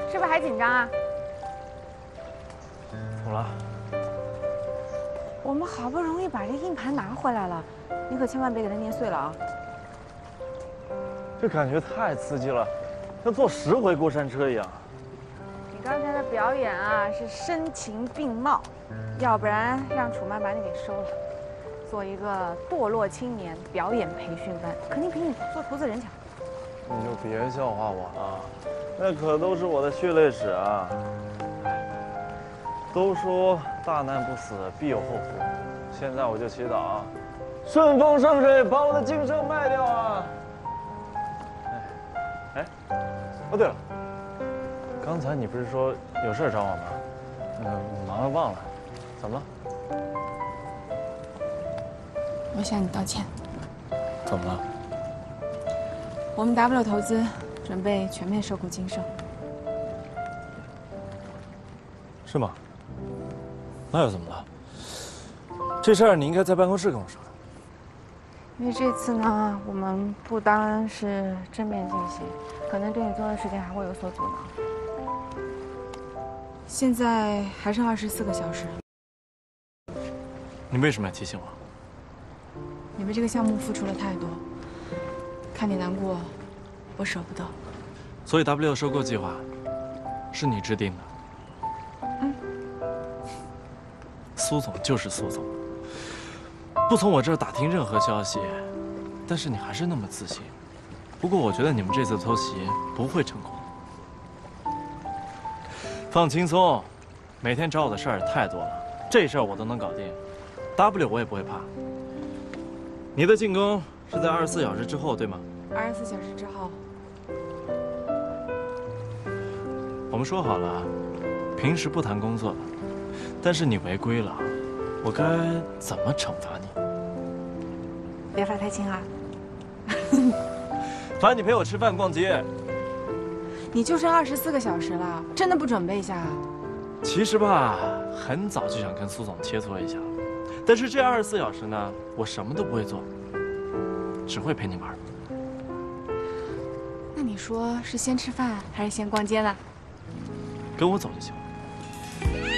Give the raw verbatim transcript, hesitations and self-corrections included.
是不是还紧张啊？ 怎么了？ 我们好不容易把这硬盘拿回来了，你可千万别给它捏碎了啊！ 这感觉太刺激了，像坐十回过山车一样。 你刚才的表演啊是声情并茂，要不然让楚曼把你给收了，做一个堕落青年表演培训班，肯定比你做徒子人强。 你就别笑话我了，那可都是我的血泪史啊！都说大难不死，必有后福，现在我就祈祷，顺风顺水，把我的今生卖掉啊！哎，哎，哦对了，刚才你不是说有事找我吗？嗯，我忙了忘了，怎么了？ 我向你道歉。 怎么了？ 我们 W 投资准备全面收购金盛。 是吗？那又怎么了？这事儿你应该在办公室跟我说。 因为这次呢，我们不单是正面进行，可能对你做的事情还会有所阻挠。现在还剩二十四个小时。 你为什么要提醒我？ 你为这个项目付出了太多，看你难过，我舍不得。 所以 W 收购计划是你制定的。 嗯。 苏总就是苏总，不从我这儿打听任何消息，但是你还是那么自信。不过我觉得你们这次偷袭不会成功。放轻松，每天找我的事儿太多了，这事儿我都能搞定。W 我也不会怕。你的进攻是在二十四小时之后，对吗？ 二十四小时之后。 我们说好了，平时不谈工作的，但是你违规了，我该怎么惩罚你？ 别罚太轻啊！ 罚你陪我吃饭、逛街。 你就剩二十四个小时了，真的不准备一下啊？ 其实吧，很早就想跟苏总切磋一下，但是这二十四小时呢，我什么都不会做，只会陪你玩。 那你说是先吃饭还是先逛街呢？ 跟我走就行了。